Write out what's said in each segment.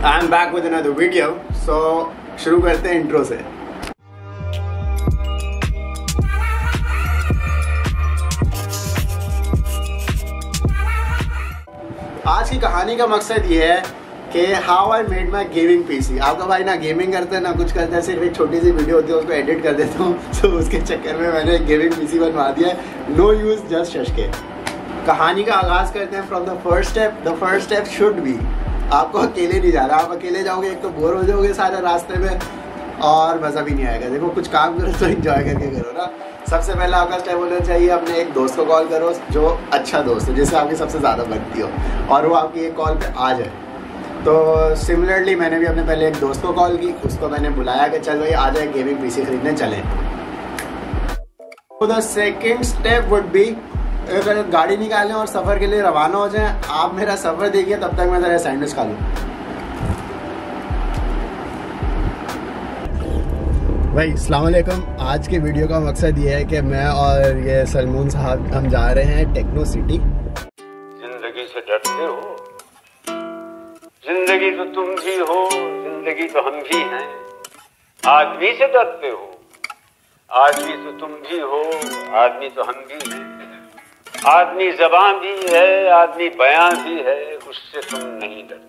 I am back with another video. So शुरू करते हैं इंट्रो से। आज की कहानी का मकसद ये है कि how I made my gaming PC. आपका भाई ना गेमिंग करता है ना कुछ करता है, सिर्फ एक छोटी सी वीडियो होती है उसको एडिट कर देता हूँ। तो उसके चक्कर में मैंने एक गेमिंग पीसी बनवा दिया है। नो यूज जस्ट शशके। कहानी का आगाज करते हैं from the first step. The first step should be, आपको अकेले नहीं जाना। आप अकेले जाओगे एक तो बोर हो जाओगे सारे रास्ते में और मज़ा भी नहीं आएगा। देखो कुछ काम करो तो एंजॉय करके करो ना। सबसे पहला आपका स्टेप होना चाहिए, अपने एक दोस्त को कॉल करो जो अच्छा दोस्त है, जिससे आपकी सबसे ज़्यादा बनती हो और वो आपकी एक कॉल पे आ जाए। तो सिमिलरली मैंने भी अपने पहले एक दोस्त को कॉल की, उसको मैंने बुलाया कि चल भाई आ जाए गेमिंग पीसी खरीदने चलें। तो the second step would be, अगर गाड़ी निकालें और सफ़र के लिए रवाना हो जाएं। आप मेरा सफ़र देखिए, तब तक मैं ज़रा सैंडविच खा लूँ। भाई अस्सलाम वालेकुम। आज के वीडियो का मकसद ये है कि मैं और ये सलमान साहब हम जा रहे हैं टेक्नो सिटी। जिंदगी से डरते हो? जिंदगी तो तुम भी हो, जिंदगी तो हम भी हैं। आदमी से डरते हो? आदमी तो तुम भी हो, आदमी तो हम भी हैं। आदमी ज़बान भी है, आदमी बयां भी है, उससे तुम नहीं डरते।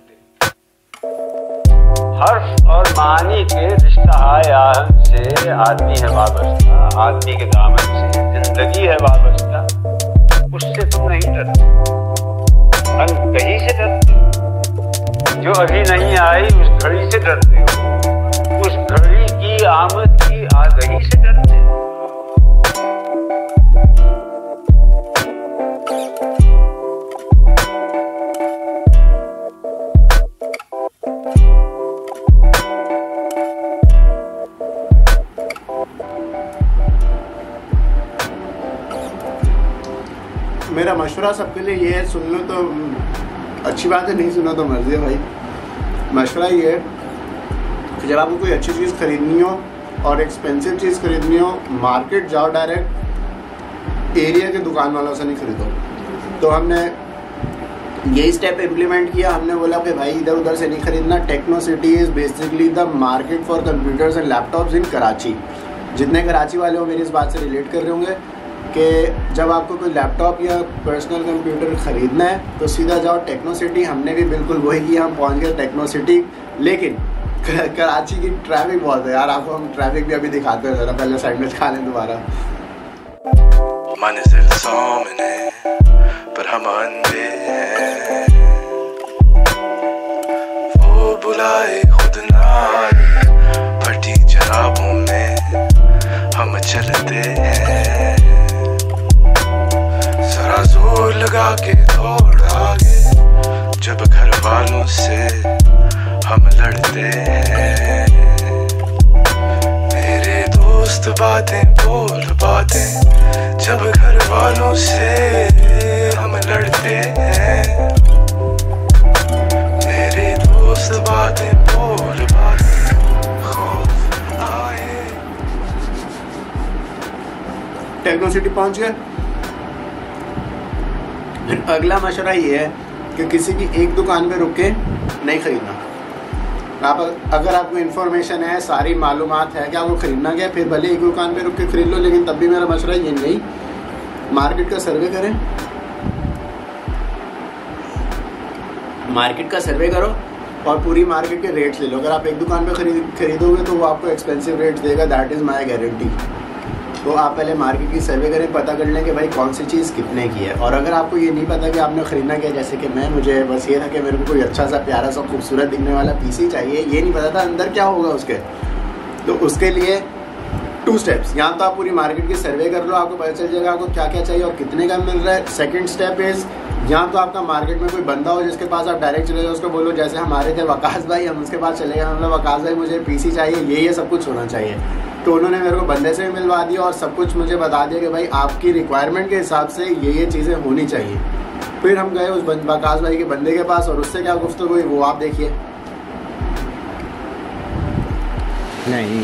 हर्फ और मानी के रिश्ता आया हमसे, आदमी है वाबस्ता, आदमी के दामन से जिंदगी है वाबस्ता, उससे तुम नहीं डरते। अनकही से डरते हो, जो अभी नहीं आई उस घड़ी से डरते हो, उस घड़ी की आमद की आगही से डरते हो। मेरा मशवरा सबके लिए ये है, सुन लो तो अच्छी बात है, नहीं सुना तो मर्जी है भाई। मशवरा ये है कि जब आपको कोई अच्छी चीज़ खरीदनी हो और एक्सपेंसिव चीज़ खरीदनी हो, मार्केट जाओ डायरेक्ट, एरिया के दुकान वालों से नहीं खरीदो। तो हमने यही स्टेप इम्प्लीमेंट किया। हमने बोला कि भाई इधर उधर से नहीं खरीदना। Techno city is basically the market for computers and laptops in Karachi. जितने कराची वाले हो मेरी इस बात से रिलेट कर रहे होंगे कि जब आपको कोई लैपटॉप या पर्सनल कंप्यूटर ख़रीदना है तो सीधा जाओ टेक्नो सिटी। हमने भी बिल्कुल वही किया, हम पहुंच गए टेक्नो सिटी। लेकिन कराची की ट्रैफिक बहुत है यार, आपको हम ट्रैफिक भी अभी दिखाते हैं। ज़रा पहले सैंडविच खा लें दोबारा। मंजिल सामने पर हम अंधे हैं, वो बुलाए खुद ना फटी जराबों में हम चलते हैं। जरा जोर लगा के दौड़ आगे, जब घर वालों से हम लड़ते हैं। मेरे दोस्त बातें बोल बातें, जब घर वालों से हम लड़ते हैं। मेरे दोस्त बातें बोल बातें, खौफ आए। टेक्नो सिटी पहुंच गए। अगला मशवरा ये है कि किसी की एक दुकान पे रुक के नहीं खरीदना। आप अगर आपको इन्फॉर्मेशन है, सारी मालूमात है कि आपको खरीदना क्या है, फिर भले एक दुकान पे रुक के खरीद लो। लेकिन तब भी मेरा मशवरा ये नहीं, मार्केट का सर्वे करें। मार्केट का सर्वे करो और पूरी मार्केट के रेट्स ले लो। अगर आप एक दुकान पे खरीदोगे तो वो आपको एक्सपेंसिव रेट्स देगा, दैट इज़ माई गारंटी। तो आप पहले मार्केट की सर्वे करें, पता कर लें कि भाई कौन सी चीज़ कितने की है। और अगर आपको ये नहीं पता कि आपने ख़रीदना क्या, जैसे कि मुझे बस ये था कि मेरे को कोई अच्छा सा प्यारा सा खूबसूरत दिखने वाला पीसी चाहिए, ये नहीं पता था अंदर क्या होगा उसके। तो उसके लिए 2 स्टेप्स। यहाँ तो आप पूरी मार्केट की सर्वे कर लो, आपको पता चल जाएगा आपको क्या क्या चाहिए और कितने का मिल रहा है। सेकेंड स्टेप इज़, यहाँ तो आपका मार्केट में कोई बंदा हो जिसके पास आप डायरेक्ट चले जाओ, उसको बोलो जैसे हमारे थे वकास भाई, हम उसके पास चले गए, हमने वकास भाई मुझे पीसी चाहिए, ये सब कुछ होना चाहिए। तो उन्होंने मेरे को बंदे से भी मिलवा दिया और सब कुछ मुझे बता दिया कि भाई आपकी रिक्वायरमेंट के हिसाब से ये चीज़ें होनी चाहिए। फिर हम गए उस वकास भाई के बंदे के पास और उससे क्या गुफ्तगू हुई वो आप देखिए। नहीं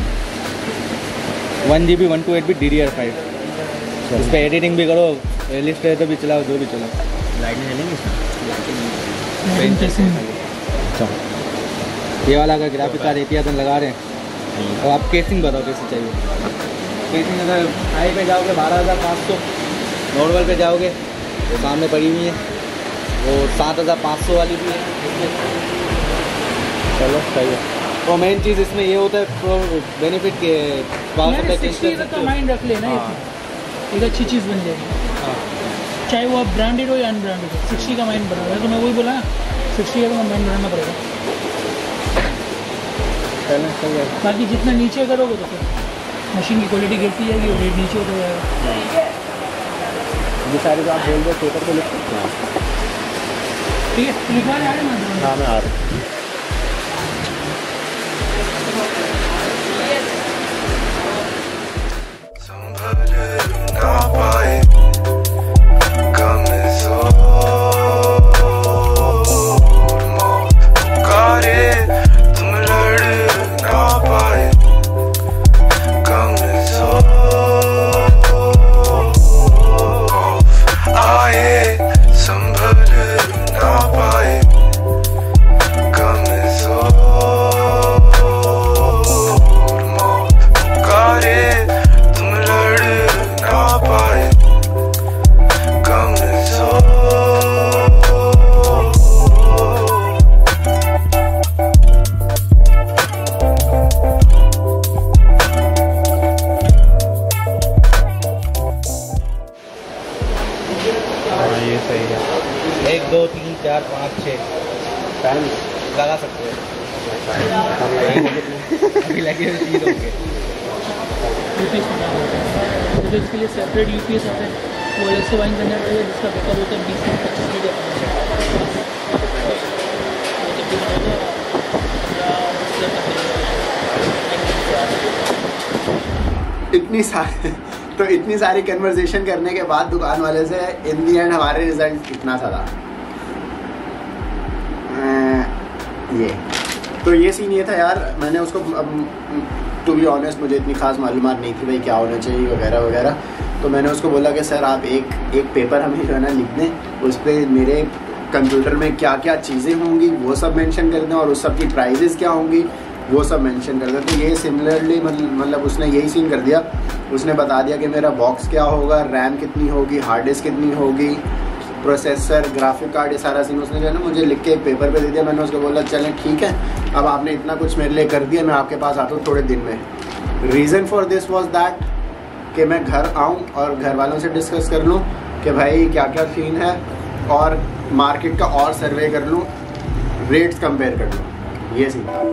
1GB 128 DDR5 उस पर एडिटिंग भी करो, प्लेलिस्ट है तो भी चलाओ, जो भी चलाओ। लाइट में चलेंगे ये वाला अगर ग्राफिक कार्ड 80,000 लगा रहे हैं और आप केसिंग बताओ कैसी चाहिए। केसिंग अगर हाई पे जाओगे 12,500, नॉर्मल पे जाओगे तो सामने पड़ी हुई है वो 7,500 वाली भी है। चलो सही है। तो मेन चीज़ इसमें ये होता है बेनिफिट के माइंड रख लेना, एक अच्छी चीज़ बन जाएगी। चाहे वो आप ब्रांडेड हो या अनब्रांडेड हो, 60 का माइंड बना रहा है। तो मैं वही बोला ना, 60 का तो माइंड बनाना पड़ेगा। बाकी जितना नीचे करोगे तो फिर मशीन की क्वालिटी गिरती जाएगी और रेट नीचे होता जाएगा। ये सारी बात बोल दो, पेपर पे लिख सकते हैं। ठीक है, लिखवा रहे हैं ना? हाँ मैं आ रहा हूँ। ये सही है। 1 2 3 4 5 6 फैन लगा सकते हैं। अभी लगे हुए चीज़ होंगे। तो इसके लिए सेपरेट यूपीएस आता है, वो अलग से वाइन करना पड़ेगा, जिसका बैकअप होता है 20 से 25 मिनट। इतनी सारी कन्वर्सेशन करने के बाद दुकान वाले से इन दी एंड हमारे रिजल्ट इतना सा था। ये सीन ये था यार। मैंने उसको टू बी ऑनेस्ट मुझे इतनी खास मालूमात नहीं थी भाई क्या होना चाहिए वगैरह वगैरह। तो मैंने उसको बोला कि सर आप एक पेपर हमें जो है ना लिख दें, उस पर मेरे कंप्यूटर में क्या क्या चीज़ें होंगी वो सब मेंशन कर दें और उस सब की प्राइजेस क्या होंगी वो सब मेंशन कर दें। तो ये सिमिलरली मतलब उसने यही सीन कर दिया। उसने बता दिया कि मेरा बॉक्स क्या होगा, रैम कितनी होगी, हार्ड डिस्क कितनी होगी, प्रोसेसर, ग्राफिक कार्ड, ये सारा सीन उसने जो है ना मुझे लिख के एक पेपर पे दे दिया। मैंने उसको बोला चलें ठीक है, अब आपने इतना कुछ मेरे लिए कर दिया, मैं आपके पास आता हूँ थोड़े दिन में। Reason for this was that कि मैं घर आऊँ और घर वालों से डिस्कस कर लूँ कि भाई क्या क्या सीन है और मार्केट का और सर्वे कर लूँ, रेट्स कंपेयर कर लूँ। ये सीन था।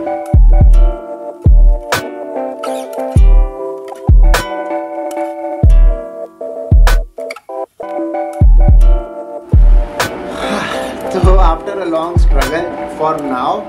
तो after a long struggle for now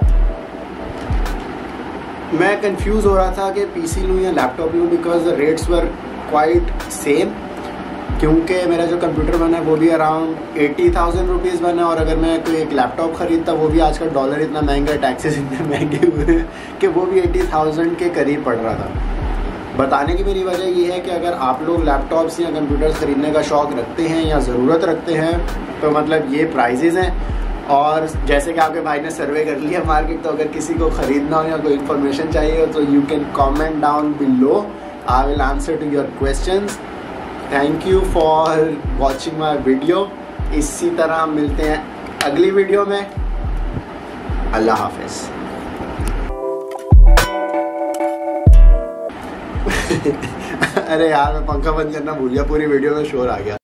मैं कंफ्यूज हो रहा था कि पीसी लूँ या लैपटॉप लूँ, because the rates were quite same. क्योंकि मेरा जो कंप्यूटर बना है वो भी अराउंड 80,000 रुपीज़ बना, और अगर मैं कोई एक लैपटॉप ख़रीदता वो भी आजकल डॉलर इतना महंगा है, टैक्सेस इतने महंगे हुए हैं कि वो भी 80,000 के करीब पड़ रहा था। बताने की मेरी वजह ये है कि अगर आप लोग लैपटॉप्स या कंप्यूटर्स ख़रीदने का शौक़ रखते हैं या ज़रूरत रखते हैं तो मतलब ये प्राइजेज़ हैं। और जैसे कि आपके भाई ने सर्वे कर लिया मार्केट, तो अगर किसी को ख़रीदना हो या कोई इन्फॉर्मेशन चाहिए हो तो you can comment down below, I will answer to your questions. Thank you for watching my video. इसी तरह मिलते हैं अगली वीडियो में। अल्लाह हाफिज़। अरे यार मैं पंखा बंद करना भूल गया, पूरी वीडियो में शोर आ गया।